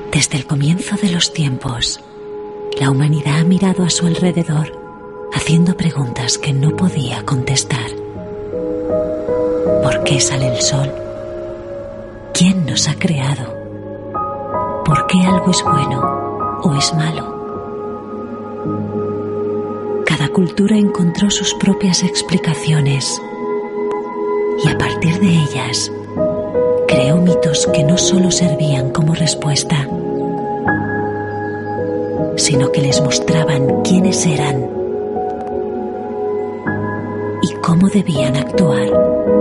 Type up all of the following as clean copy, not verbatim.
Desde el comienzo de los tiempos, la humanidad ha mirado a su alrededor, haciendo preguntas que no podía contestar. ¿Por qué sale el sol? ¿Quién nos ha creado? ¿Por qué algo es bueno o es malo? Cada cultura encontró sus propias explicaciones y a partir de ellas creó mitos que no solo servían como respuesta, sino que les mostraban quiénes eran y cómo debían actuar.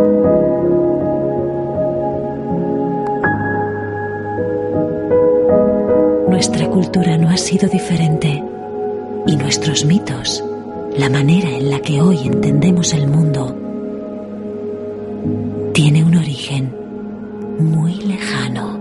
Nuestra cultura no ha sido diferente y nuestros mitos, la manera en la que hoy entendemos el mundo, tiene un origen muy lejano.